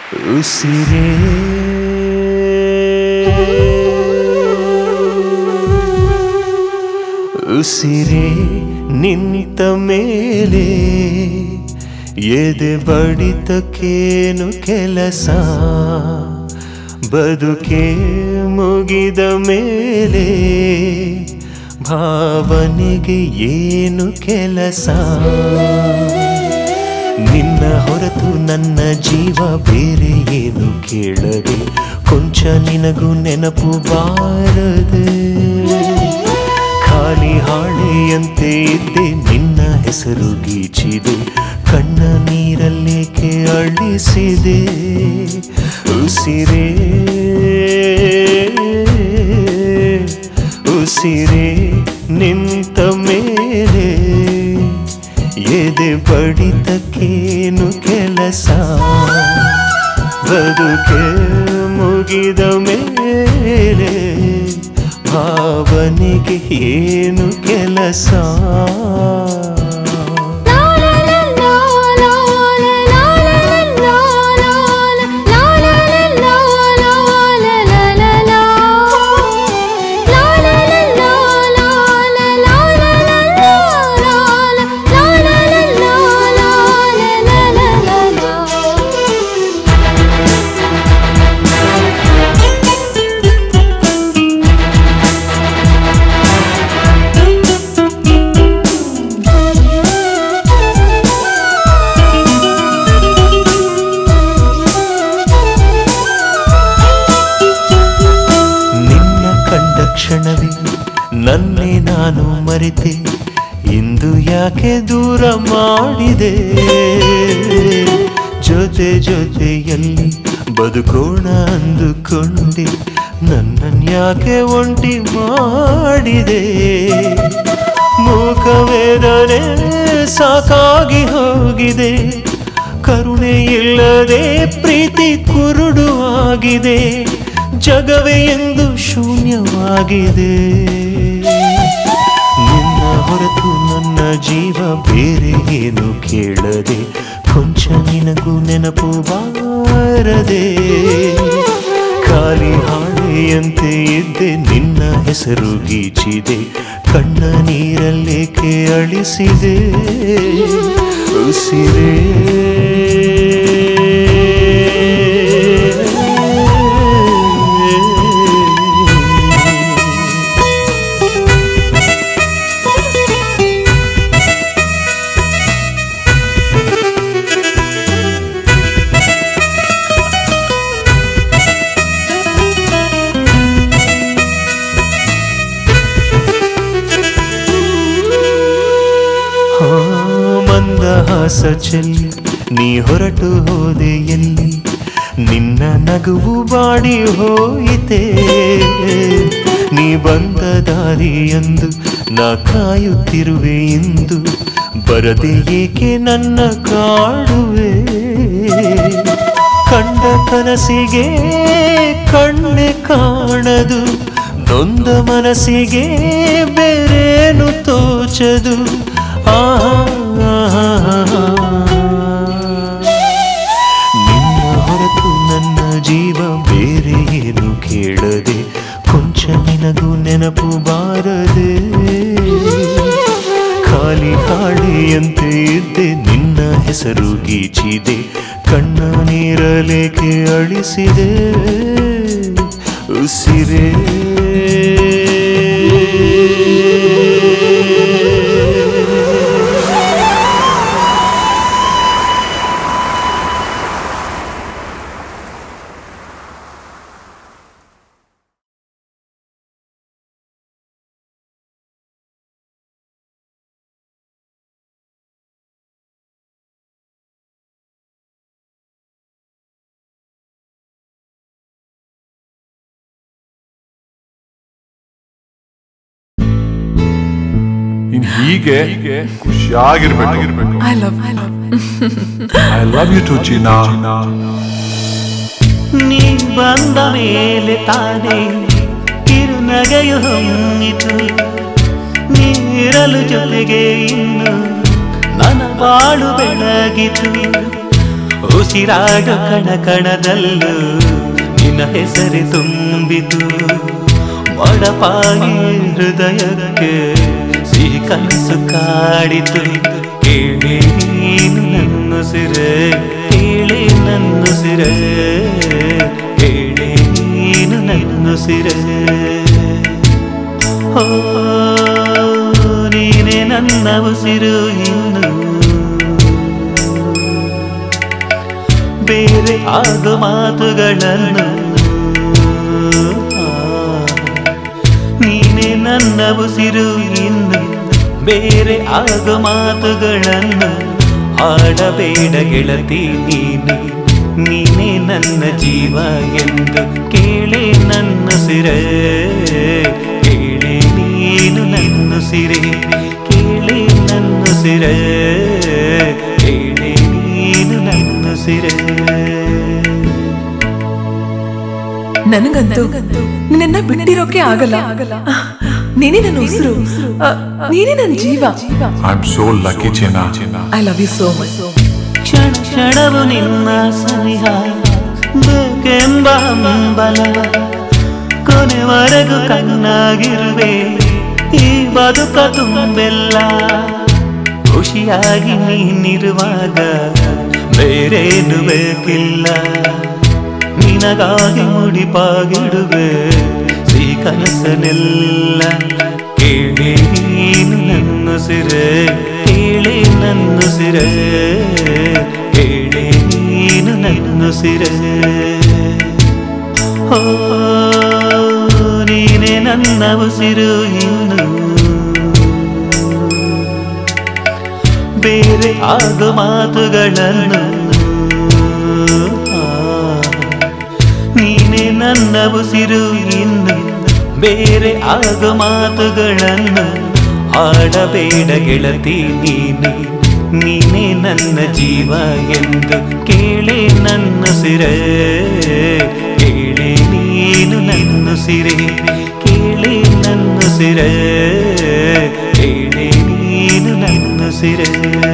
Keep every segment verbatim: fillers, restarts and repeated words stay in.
ಉಸಿರೇ ಉಸಿರೇ ನಿಂತ ಮೇಲೆ ಎದೆ ಬಡಿತಕ್ಕೇನು ಕೆಲಸ ಬದುಕೆ ಮುಗಿದ ಮೇಲೆ ಭಾವನೆಗೆ ಏನು ಕೆಲಸ ನಿನ್ನ ಹೊರತು ನನ್ನ ಜೀವ ಬೇರೆ ಏನು ಕೇಳದೆ ಕೊಂಚ ನಿನಗೂ ನೆನಪು ಬಾರದೆ ಖಾಲಿ ಹಾಳೆಯಂತೆ ಇದ್ದೆ ನಿನ್ನ ಹೆಸರು ಗೀಚಿದೆ ಕಣ್ಣ ನೀರಲ್ಲೇಕೆ ಅಳಿಸಿದೆ ಉಸಿರೇ ಉಸಿರೇ ನಿಂತ ಮೇಲೆ ಎದೆ ಬಡಿತಕ್ಕೇನು ಕೆಲಸ ಬದುಕೆ ಮುಗಿದ ಮೇಲೆ ಭಾವನೆಗೆ ಏನು ಕೆಲಸ ಕ್ಷಣವೇ ನನ್ನೇ ನಾನು ಮರೆತೆ ಇಂದು ಯಾಕೆ ದೂರ ಮಾಡಿದೆ ಜೊತೆ ಜೊತೆಯಲ್ಲಿ ಬದುಕೋಣ ಅಂದುಕೊಂಡೆ ನನ್ನನ್ಯಾಕೆ ಒಂಟಿ ಮಾಡಿದೆ ಮೂಕವೇದನೆ ಸಾಕಾಗಿ ಹೋಗಿದೆ ಕರುಣೆ ಇಲ್ಲದೆ ಪ್ರೀತಿ ಕುರುಡು ಆಗಿದೆ ಜಗವೇ ಎಂದು ಶೂನ್ಯವಾಗಿದೆ ನಿನ್ನ ಹೊರತು ನನ್ನ ಜೀವ ಬೇರೆ ಏನು ಕೇಳದೆ ಕೊಂಚ ನಿನಗೂ ನೆನಪು ಬಾರದೆ ಖಾಲಿ ಹಾಳೆಯಂತೆ ಇದ್ದೆ ನಿನ್ನ ಹೆಸರು ಗೀಚಿದೆ ಕಣ್ಣ ನೀರಲ್ಲೇಕೆ ಅಳಿಸಿದೆ ಉಸಿರೇ ಮಂದಹಾಸ ಚೆಲ್ಲಿ ನೀ ಹೊರಟು ಹೋದೆ ಎಲ್ಲಿ ನಿನ್ನ ನಗುವು ಬಾಡಿ ಹೋಯಿತೆ ನೀ ಬಂದ ದಾರಿಯಂದು ನಾ ಕಾಯುತ್ತಿರುವೆ ಇಂದು ಬರದೆ ಏಕೆ ನನ್ನ ಕಾಡುವೆ ಕಂಡ ಕನಸಿಗೆ ಕಣ್ಣೆ ಕಾಣದು ನೊಂದ ಮನಸ್ಸಿಗೆ ಬೇರೇನು ತೋಚದು ಆ ನಿನ್ನ ಹೊರತು ನನ್ನ ಜೀವ ಬೇರೆ ಏನು ಕೇಳದೆ ಕೊಂಚ ನಿನಗೂ ನೆನಪು ಬಾರದೆ ಖಾಲಿ ಹಾಳೆಯಂತೆ ಇದ್ದೆ ನಿನ್ನ ಹೆಸರು ಗೀಚಿದೆ ಕಣ್ಣ ನೀರಲೇಕೆ ಅಳಿಸಿದೆ ಉಸಿರೇ ಹೀಗೆ ಖುಷಿಯಾಗಿರ್ಬೇಕು. I love, I love. I love you too, ಚೀನಾ. ನೀ ಬಂದ ಮೇಲೆ ತಾನೇ ಕಿರುನಗೆಯು ಹೊಮ್ಮಿತು ನೀರಲು ಜೊತೆಗೆ ಇನ್ನು ನನ್ನ ಬಾಳು ಬೆಳಗಿತು ಉಸಿರಾಡು ಕಣ ಕಣದಲ್ಲೂ ನಿನ್ನ ಹೆಸರೇ ತುಂಬಿತು. ಬಡಪಾಯಿ ಹೃದಯಕ್ಕೆ ಸಿಹಿ ಕನಸು ಕಾಡಿತು. ಕೇಳಿ ನೀನು ನನ್ನ ಸಿರೆ, ಕೇಳಿ ನನ್ನ ಸಿರೆ, ಕೇಳಿ ನೀನು ನನ್ನ ಸಿರೆ. ಓ ನೀನೇ ನನ್ನ ಉಸಿರು, ಇನ್ನು ಬೇರೆ ಆಗೋ ಮಾತುಗಳನ್ನು. ನೀನೇ ನನ್ನ ಉಸಿರು, ಇನ್ನು ಬೇರೆ ಆಗೋ ಮಾತುಗಳನ್ನು ಆಡಬೇಡ ಗೆಳತಿ. ನೀನು ನೀನೇ ನನ್ನ ಜೀವ ಎಂದು ಕೇಳೆ ನನ್ನ ಸಿರೆ, ಕೇಳೆ ನೀನು ನನ್ನ ಸಿರೆ, ಕೇಳೆ ನನ್ನ ಸಿರೆ, ಕೇಳೆ ನೀನು ನನ್ನ ಸಿರೆ. ನನಗಂತೂ ನಿನ್ನ ಬಿಟ್ಟಿರೋಕೆ ಆಗಲ್ಲ. ನೀನೇ ನನ್ನ ಉಸಿರು, ನೀನೇ ನನ್ನ ಜೀವ. I'm so lucky, Chena. I love you so much. ಕ್ಷಣ ಕ್ಷಣವು ನಿನ್ನ ಸನಿಹ ಬೇಕೆಂಬ ಹಂಬಲವ, ಕೊನೆವರೆಗೂ ಕಣ್ಣಾಗಿರುವೆ ಈ ಬದುಕ ತುಂಬೆಲ್ಲ. ಖುಷಿಯಾಗಿ ನೀನಿರುವಾಗ ಬೇರೇನು ಬೇಕಿಲ್ಲ. ನಿನಗಾಗಿ ಮುಡಿಪಾಗಿಡುವೆ ಈ ಕನಸನೆಲ್ಲ. ಕೇಳಿ ನೀನು ನನ್ನ ಸಿರೆ, ಕೇಳಿ ನನ್ನ ಸಿರೆ, ಕೇಳಿ ನೀನು ನನ್ನ ಸಿರೆ. ಓ ನೀನೇ ನನ್ನ ಉಸಿರು, ಇನ್ನು ಬೇರೆ ಆಗೋ ಮಾತುಗಳನ್ನು. ನೀನೇ ನನ್ನ ಉಸಿರು, ಇನ್ನು ಬೇರೆ ಆಗೋ ಮಾತುಗಳನ್ನು ಆಡಬೇಡ ಗೆಳತಿ. ನೀನು ನೀನೇ ನನ್ನ ಜೀವ ಎಂದು ಕೇಳೆ ನನ್ನ ಸಿರೆ, ಕೇಳೆ ನೀನು ನನ್ನ ಸಿರೆ, ಕೇಳೆ ನನ್ನ ಸಿರೆ, ಕೇಳೆ ನೀನು ನನ್ನ ಸಿರೆ.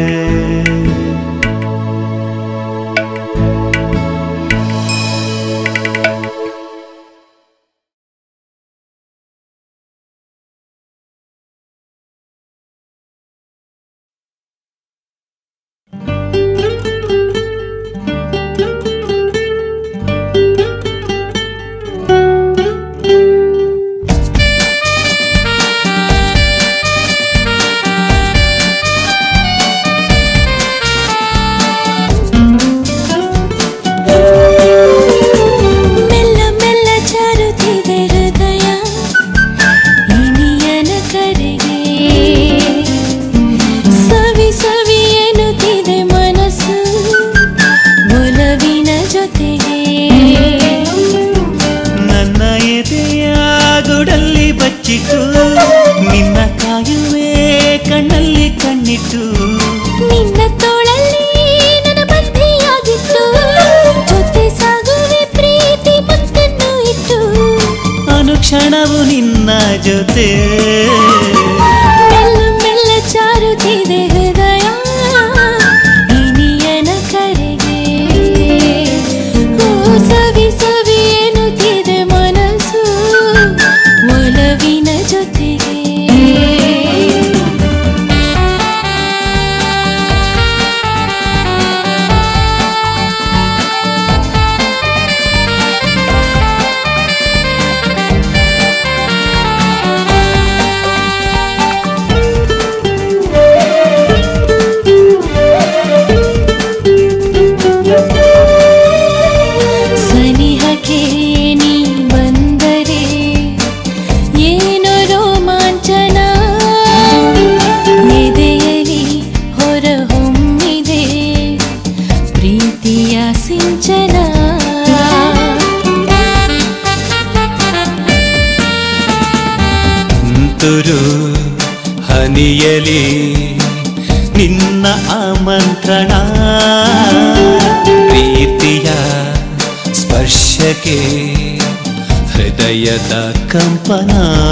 ನಿನ್ನ ಕಾಯುವೆ ಕಣ್ಣಲ್ಲಿ ಕಣ್ಣಿಟ್ಟು, ನಿನ್ನ ತೋಳಲ್ಲಿ ನನ್ನ ಬಂಧಿಯಾಗಿತ್ತು. ಜೊತೆ ಸಾಗುವೆ ಪ್ರೀತಿ ಮುತ್ತನ್ನು ಇಟ್ಟು, ಅನುಕ್ಷಣವು ನಿನ್ನ ಜೊತೆ. ಮೆಲ್ಲ ಮೆಲ್ಲ ಚಾರುತ್ತಿದೆ ಹೃದಯ ಇನಿಯನ ಕರೆಗೆ. ಓ ಸವಿ ಸವಿ ಎನ್ನುತ್ತಿದೆ ಮನಸ್ಸು ಒಲವಿನ ಜೊತೆಗೆ. ಸನಿಹಕ್ಕೆ ನೀ ಬಂದರೆ ಏನೋ ರೋಮಾಂಚನ, ಎದೆಯಲ್ಲಿ ಹೊರಹೊಮ್ಮಿದೆ ಪ್ರೀತಿಯ ಸಿಂಚನ. ತುಂತುರು ಹನಿಯಲಿ ನಿನ್ನ ಆಮಂತ್ರಣ, ಪ್ರೀತಿಯ ಸ್ಪರ್ಶಕ್ಕೆ ಹೃದಯದ ಕಂಪನ.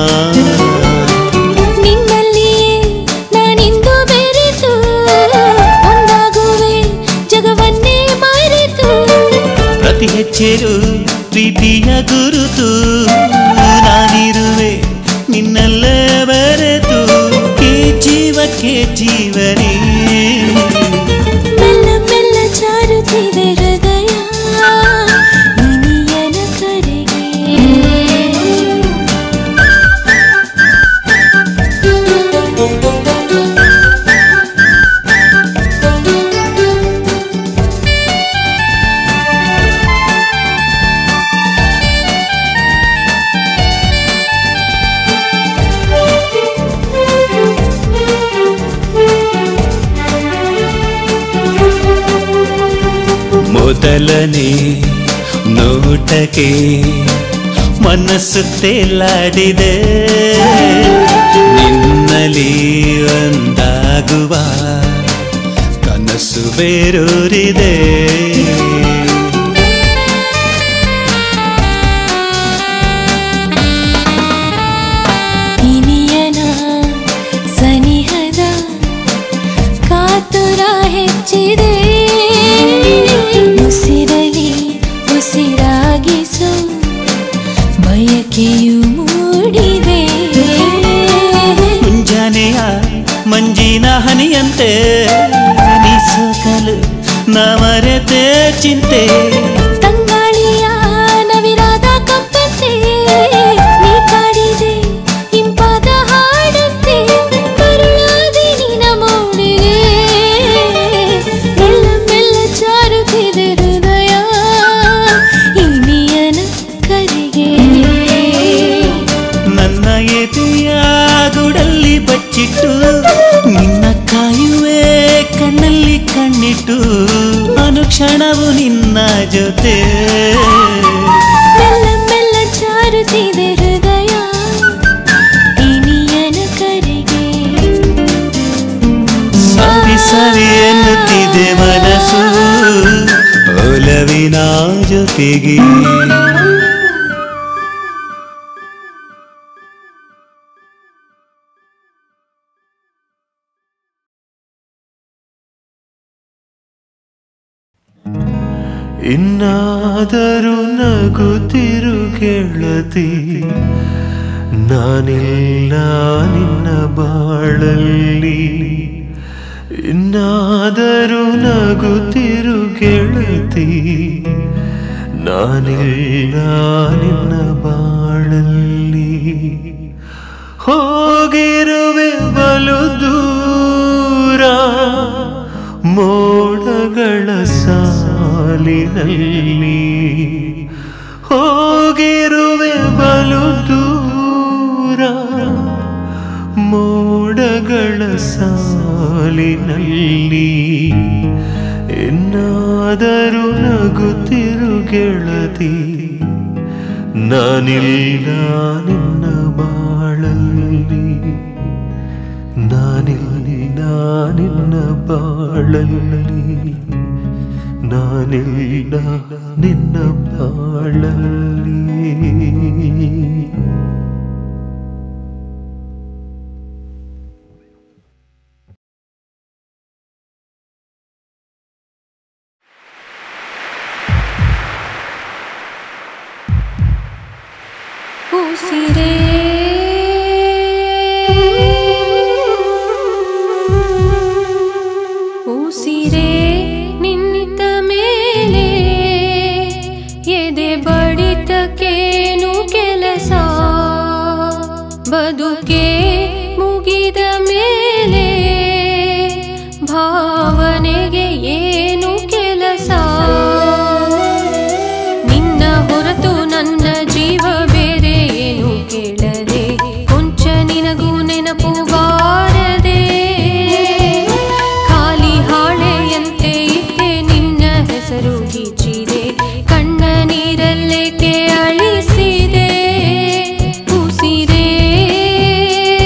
ನಿನ್ನಲ್ಲಿಯೇ ನಾನಿಂದು ಬೆರೆತು ಒಂದಾಗುವೆ ಜಗವನ್ನೇ ಮರೆತು. ಚೆಲು ಪ್ರೀತಿಯ ಗುರುತು ನಾನಿರುವೆ ನಿನ್ನಲ್ಲೇ ಬರೆತು ಕೆ ಜೀವಕ್ಕೆ ಜೀವನೇ ಮೆಲ್ಲ ಮೆಲ್ಲ ಚಾರುತ್ತಿದೆ ಹೃದಯ ಇನಿಯನ ಕರೆಗೆ ಮೊದಲನೇ ನೋಟಕ್ಕೆ ಮನಸ್ಸು ತೇಲಾಡಿದೆ ನಿನ್ನಲಿ ಒಂದಾಗುವ ಕನಸು ಬೇರೂರಿದೆ ಇನಿಯನ ಸನಿಹದ ಕಾತುರ ಹೆಚ್ಚಿದೆ ಉಸಿರಲಿ ಉಸಿರಾಗಿಸು ಬಯಕೆಯು ಮೂಡಿದೆ ಮುಂಜಾನೆಯ ಮಂಜಿನ ಹನಿಯಂತೆ ನೀ ಸೋಕಲು ನ ಮರೆತೆ ಚಿಂತೆ ತಂಗಾಳಿಯ ನವಿರಾದ ಕಂಪಂತೆ ನೀ ಕಾಡಿದೆ ಇಂಪಾದ ಹಾಡಂತೆ ಕರುಳಾದೆ ನಿನ ಮೌನಿಗೆ ಮೆಲ್ಲ ಮೆಲ್ಲ ಚಾರುತ್ತಿದೆ ಹೃದಯ ಇನಿಯನ ಕರೆಗೆ ನನ್ನ ಎದೆಯ ಗುಡಲ್ಲಿ ಬಚ್ಚಿಟ್ಟು ನಿನ್ನ ಕಾಯುವೆ ಕಣ್ಣಲ್ಲಿ ಕಣ್ಣಿಟ್ಟು ಅನುಕ್ಷಣವು ನಿನ್ನ ಜೊತೆ ಮೆಲ್ಲ ಮೆಲ್ಲ ಚಾರುತ್ತಿದೆ ಹೃದಯ ಇನಿಯನ ಕರೆಗೆ ಸವಿ ಸವಿ ಎನ್ನುತ್ತಿದೆ ಮನಸ್ಸು ಒಲವಿನ ಜೊತೆಗೆ ಇನ್ನಾದರೂ ನಗುತ್ತಿರು ಗೆಳತಿ ನಾನಿಲ್ಲ ನಿನ್ನ ಬಾಳಲ್ಲಿ ಇನ್ನಾದರೂ ನಗುತ್ತಿರು ಗೆಳತಿ ನಾನಿಲ್ಲ ನಿನ್ನ ಬಾಳಲ್ಲಿ ಹೋಗಿರುವೆ ಬಲು ದೂರ ಮೋಡಗಳ ಸಾಲಿನಲ್ಲಿ ಹೋಗಿರುವೆ ಬಲು ದೂರ ಮೋಡಗಳ ಸಾಲಿನಲ್ಲಿ ಇನ್ನಾದರೂ ನಗುತ್ತಿರು ಗೆಳತಿ ನಾನಿಲ್ಲ ನಿನ್ನ ಬಾಳಲ್ಲಿ ನಾನಿಲ್ಲ ನಿನ್ನ ಬಾಳಲ್ಲಿ ನಾನಿಲ್ಲ ನಿನ್ನ ಬಾಳಲ್ಲಿ ಉಸಿರೇ ಉಸಿರೇ ನಿಂತ ಮೇಲೆ ಎದೆ ಬಡಿತಕ್ಕೇನು ಕೆಲಸ ಬದುಕೆ ಮುಗಿದ ಮೇಲೆ ಭಾವನೆಗೆ ಏನು ಕೆಲಸ ನಿನ್ನ ಹೊರತು ನನ್ನ ಜೀವ ಬೇರೆ ಏನು ಕೇಳದೆ ಕೊಂಚ ನಿನಗೂ ನೆನಪು ಬಾರದೆ ಖಾಲಿ ಹಾಳೆಯಂತೆ ಇದ್ದೆ ನಿನ್ನ ಹೆಸರು ಗೀಚಿದೆ ಕಣ್ಣ ನೀರಲ್ಲೇಕೆ ಅಳಿಸಿದೆ ಉಸಿರೇ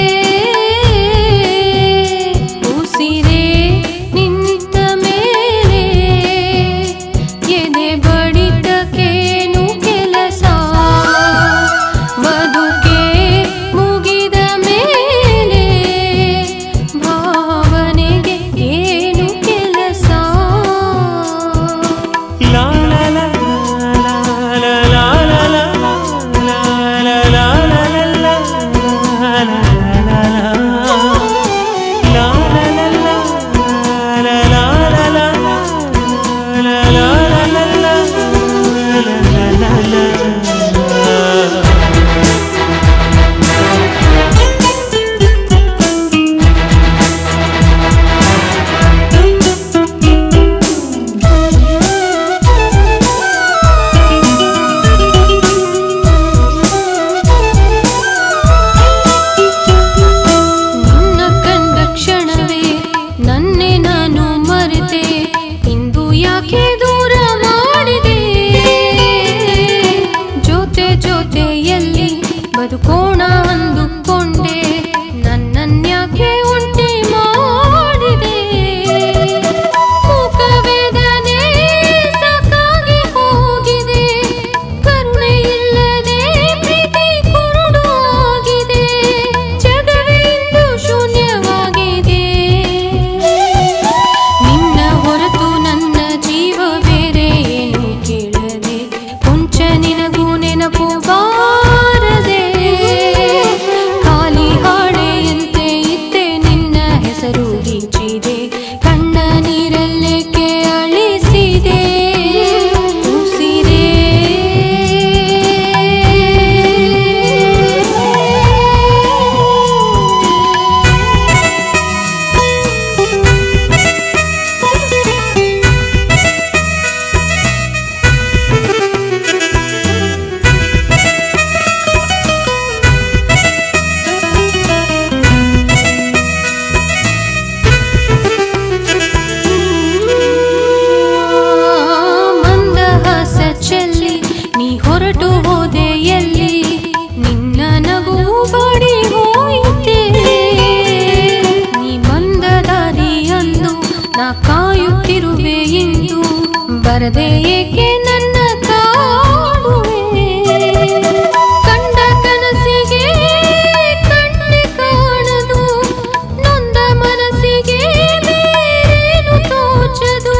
ಬರದೆ ಏಕೆ ನನ್ನ ಕಾಡುವೆ ಕಂಡ ಕನಸಿಗೆ ಕಣ್ಣೆ ಕಾಣದು ನೊಂದ ಮನಸ್ಸಿಗೆ ಬೇರೇನು ತೋಚದು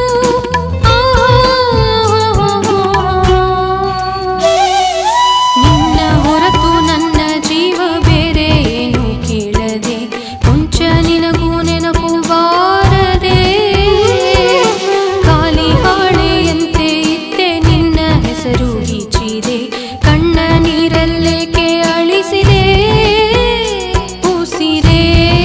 ನಿನ್ನ ಹೊರತು ನನ್ನ ಜೀವ ಬೇರೆ ಏನು ಕೇಳದೆ ಕೊಂಚ ನಿನಗೂ ನೆನಪು ಬಾರದೆ ಖಾಲಿ ಹಾಳೆಯಂತೆ ಇದ್ದೆ ನಿನ್ನ ಹೆಸರು ಗೀಚಿದೆ ಕಣ್ಣ ನೀರಲ್ಲೇಕೆ ಅಳಿಸಿದೆ ಉಸಿರೇ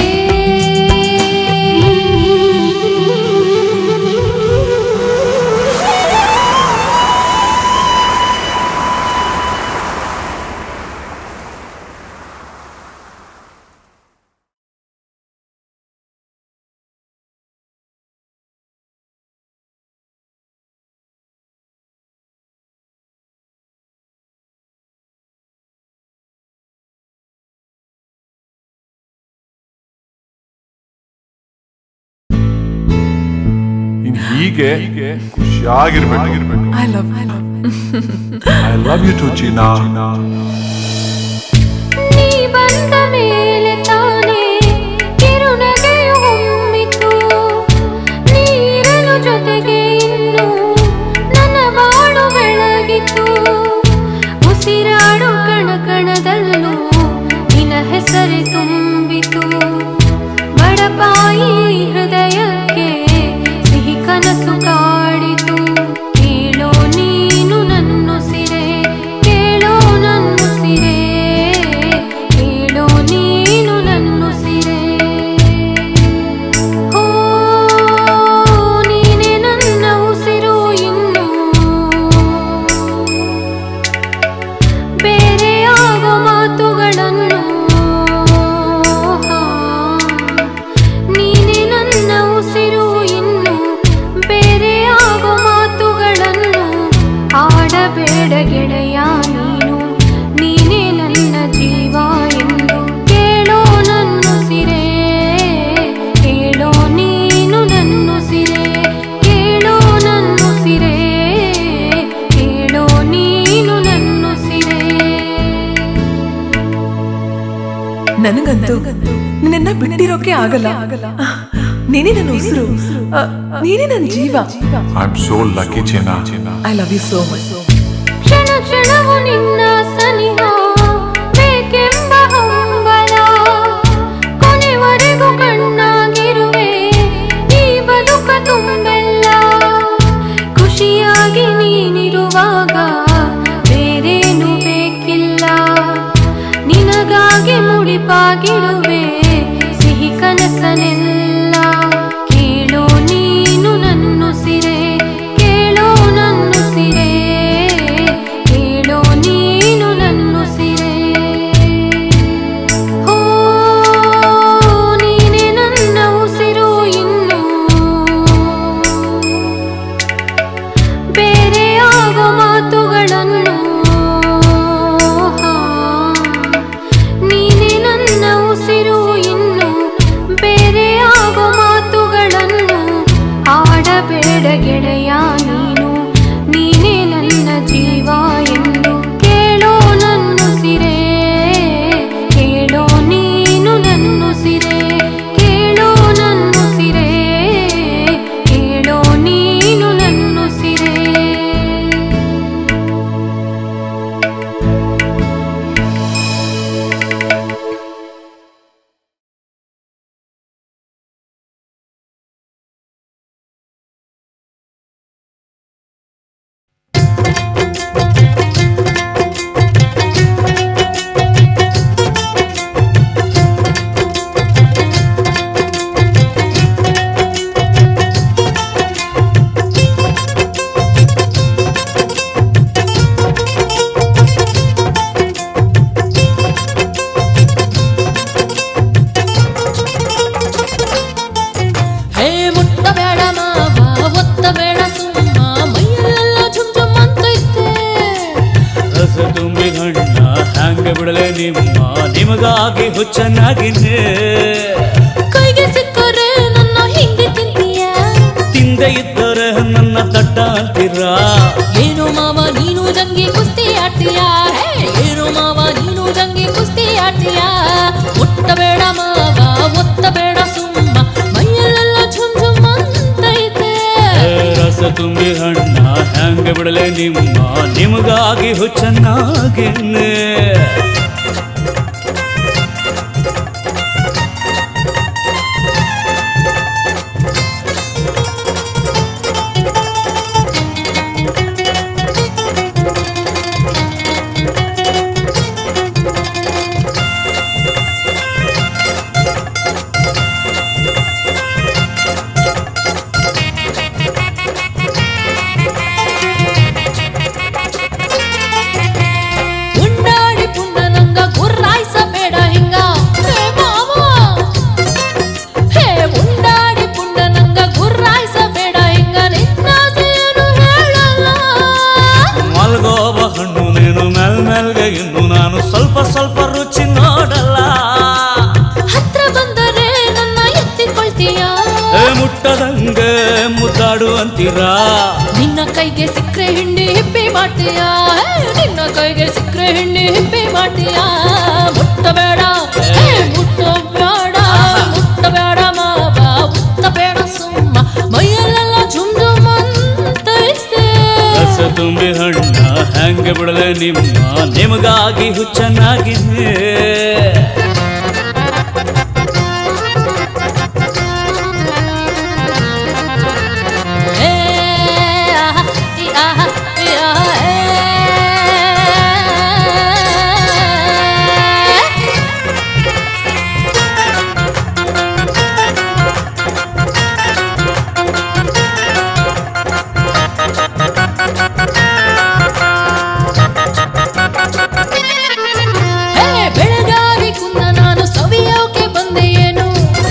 ಇನ್ ಹೀಗೆ ಖುಷಿಯಾಗಿರ್ಬೇಕು. I love I love I love you too ಚೀನಾ. ನೀ ಬಂದ ಮೇಲೆ ತಾನೇ ಕಿರುನಗೆಯು ಹೊಮ್ಮಿತು ನೀರಲು ಜೊತೆಗೆ ಇನ್ನು ನನ್ನ ಬಾಳು ಬೆಳಗಿತು ಉಸಿರಾಡು ಕಣ ಕಣದಲ್ಲೂ ನಿನ್ನ ಹೆಸರೇ ತುಂಬಿತು ಬಡಪಾಯಿ ಹೃದಯಕ್ಕೆ ಸಿಹಿ ಕನಸು ಕಾಡಿತು ಕೇಳೋ ನೀನು ನನ್ನುಸಿರೆ ಕೇಳೋ ನನ್ನುಸಿರೆ ಕೇಳೋ ನೀನು ನನ್ನುಸಿರೆ ಓ ನೀನೇ ನನ್ನ ಉಸಿರು ಇನ್ನು ಬೇರೆ ಆಗೋ ಮಾತುಗಳನ್ನು ನೀನೇ ನನ್ನ ಉಸಿರು ಇನ್ನು ಬೇರೆ ಆಗೋ ಮಾತುಗಳನ್ನು ಆಡಬೇಡ ಗೆಳೆಯ ನೀನು ನೀನೇ ನನ್ನ ಜೀವ ಎಂದು ಕೇಳೋ ನನ್ನುಸಿರೆ ಕೇಳೋ ನೀನು ನನ್ನುಸಿರೆ ಕೇಳೋ ನನ್ನುಸಿರೆ ಕೇಳೋ ನೀನು ನನ್ನುಸಿರೆ ನನಗಂತೂ ನಿನ್ನ ಬಿಟ್ಟಿರೋಕೆ ಆಗಲ್ಲ ನೀನೇ ನನ್ನ ಉಸಿರು ನೀನೇ ನನ್ನ ಜೀವ ಐ ಆಮ್ ಸೋ ಲಕ್ಕಿ ಚೀನಾ. I love you so much ಕ್ಷಣ ಕ್ಷಣವು ನಿನ್ನ ಸನಿಹ ಬೇಕೆಂಬ ಹಂಬಲ ಕೊನೆವರೆಗೂ ಕಣ್ಣಾಗಿರುವೆ ಈ ಬದುಕ ತುಂಬೆಲ್ಲ ಖುಷಿಯಾಗಿ ನೀನಿರುವಾಗ ಬೇರೇನು ಬೇಕಿಲ್ಲ ನಿನಗಾಗಿ ಮುಡಿಪಾಗಿಡುವೆ ಸಿಹಿ ಕನಸನೆಲ್ಲ ಕೇಳೋ ನೀನು ನನ್ನುಸಿರೆ ಕೇಳೋ ನನ್ನುಸಿರೆ ಕೇಳೋ ನೀನು ನನ್ನುಸಿರೆ ಓ ನೀನೇ ನನ್ನ ಉಸಿರು ಇನ್ನು ಬೇರೆ ಆಗೋ ಮಾತುಗಳನ್ನು ನೀನೇ ನನ್ನ ಉಸಿರು ಇನ್ನು ಬೇರೆ ಆಗೋ ಮಾತುಗಳನ್ನು ಆಡಬೇಡ ಗೆಳೆಯ ನೀನು ನೀನೇ ನನ್ನ ಜೀವ ಎಂದು ಕೇಳೋ ನನ್ನುಸಿರೆ ಕೇಳೋ ನೀನು ನನ್ನುಸಿರೆ ಕೇಳೋ ನನ್ನುಸಿರೆ ಕೇಳೋ ನೀನು ನನ್ನುಸಿರೆ ಬಿಡಲೆ ನಿಮ್ಮ ನಿಮಗಾಗಿ ಹುಚ್ಚನಾಗಿನ್ನೆ ಕೈಗೆ ಸಿಕ್ಕರೆ ನನ್ನ ಹಿಂದೆ ತಿಂತೀಯ ತಿಂದೆ ಇದ್ದರೆ ನನ್ನ ತಡ್ಡ ಅಂತೀರಾ? ಏನು ಮಾವ ನೀನು ಜಂಗಿ ಕುಸ್ತಿ ಆಡ್ತೀಯಾ? ಏನು ಮಾವ ನೀನು ಜಂಗಿ ಕುಸ್ತಿ ಆಡ್ತೀಯಾ? ಮುಟ್ಟಬೇಡ ಮಾವ ಒತ್ತಬೇಡ ಸುಮ್ಮ ಮೈಯಲ್ಲೆಲ್ಲ ಝುಮ್ ಝುಮ್ ಅಂತೈತೆ. ರಸ ತುಂಬಿ ಹಣ್ಣ ಹೆಂಗ ಬಿಡಲೆ ನಿಮ್ಮ ನಿಮಗಾಗಿ ಹುಚ್ಚನ್ನಾಗಿನ್ನೆ. ಇನ್ನು ನಾನು ಸ್ವಲ್ಪ ಸ್ವಲ್ಪ ರುಚಿ ನೋಡಲ್ಲ. ಹತ್ರ ಬಂದರೆ ನನ್ನ ಎತ್ತಿಕೊಳ್ತೀಯಾ? ಮುಟ್ಟದಂಗ ಮುದ್ದಾಡು ಅಂತೀರಾ? ನಿನ್ನ ಕೈಗೆ ಸಿಕ್ಕರೆ ಹಿಂಡಿ ಹಿಪ್ಪಿ ಮಾಡ್ತೀಯಾ? ನಿನ್ನ ಕೈಗೆ ಸಿಕ್ಕರೆ ಹಿಂಡಿ ಹಿಪ್ಪಿ ಮಾಡ್ತೀಯಾ? ಮುಟ್ಟಬೇಡ ಮುಟ್ಟಬೇಡ ಮುಟ್ಟಬೇಡ ಮಾವ ಮುಟ್ಟಬೇಡ ಸುಮ್ಮ ಮೈಯಲ್ಲೆಲ್ಲ ಝುಮ್ ಝುಮ್ ಅಂತೈತೆ. ರಸ ತುಂಬಿ ಹಣ್ಣ ಹೆಂಗ ಬಿಡಲೆ ನಿಮ್ಮ ನಿಮಗಾಗಿ ಹುಚ್ಚನ್ನಾಗಿನ್ನೆ. ಬೆಳಗಾವಿ ಕುಂದ ನಾನು ಸವಿಯೋಕೆ ಬಂದೆ ಏನು?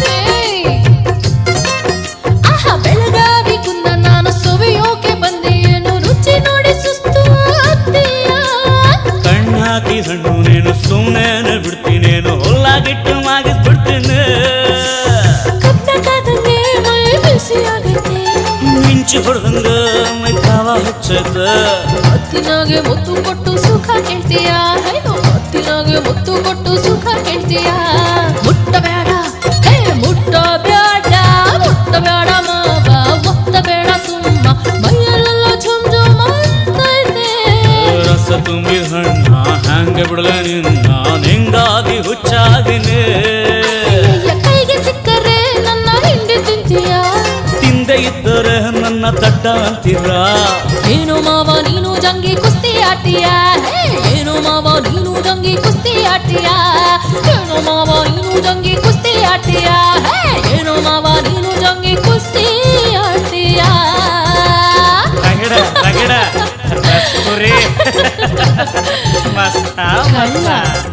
ಆಹಾ ಬೆಳಗಾವಿ ಕುಂದ ನಾನು ಸವಿಯೋಕೆ ಬಂದೆ ಏನು? ರುಚಿ ನೋಡಿ ಸುಸ್ತು ಆಗ್ತೀಯಾ? ಕಣ್ಣಾಕಿ ಹಣ್ಣು ನೀನು ಸುಮ್ಮನೆ ಬಿಡ್ತೀನೇನು? ಹೊಲ್ಲಾಗಿಟ್ಟು ಮಾಗಿಸ್ಬಿಡ್ತೀನಿ. ಕಪ್ಪಕಾದಂಗೆ ಮೈ ಬಿಸಿ ಆಗೈತೆ. ಮಿಂಚು ಹೊಡೆದಂಗ ಮೈ ಕಾವ ಹಚ್ಚದ. ಹತ್ತಿನಾಗೆ ಮುತ್ತು ಕೊಟ್ಟು ಸುಖ ಕೇಳ್ತೀಯಾ? ಹತ್ತಿನಾಗೆ ಮುತ್ತು ಕೊಟ್ಟು ಸುಖ ಕೇಳ್ತೀಯಾ? ಮುಟ್ಟಬೇಡ ಹೇ ಮುಟ್ಟಬೇಡ ಮುಟ್ಟಬೇಡ ಮಾವ ಒತ್ತಬೇಡ ಸುಮ್ಮ ಮೈಯಲ್ಲೆಲ್ಲ ಝುಮ್ ಝುಮ್ ಅಂತೈತೆ. ರಸ ತುಂಬಿ ಹಣ್ಣ ಹೆಂಗ ಬಿಡಲೆ ನಿನ್ನ ನಿಂಗಾಗಿ ಹುಚ್ಚಾಗಿನೇ. ಕೈಗೆ ಸಿಕ್ಕರೆ ನನ್ನ ಹಿಂಡಿ ತಿಂತೀಯಾ? ತಿಂದೆ ಇದ್ದರೆ ನನ್ನ ತಡ್ಡ ಅಂತೀರಾ? ಏನು ಮಾವ ನೀನು ಜಂಗಿ ಕುಸ್ತಿ ಆಡ್ತೀಯಾ? ಏನು ಮಾವ ನೀನು ಜಂಗಿ ಕುಸ್ತಿ ಆಡ್ತೀಯಾ? ಏನು ಮಾವ ನೀನು ಜಂಗಿ ಕುಸ್ತಿ ಆಡ್ತೀಯಾ? ಏನು ಮಾವ ನೀನು ಜಂಗಿ ಕುಸ್ತಿ ಆಡ್ತೀಯಾ? ರಗಡ ರಗಡ ರಸ್ಪುರಿ ಮಸ್ತ ಮಸ್ತ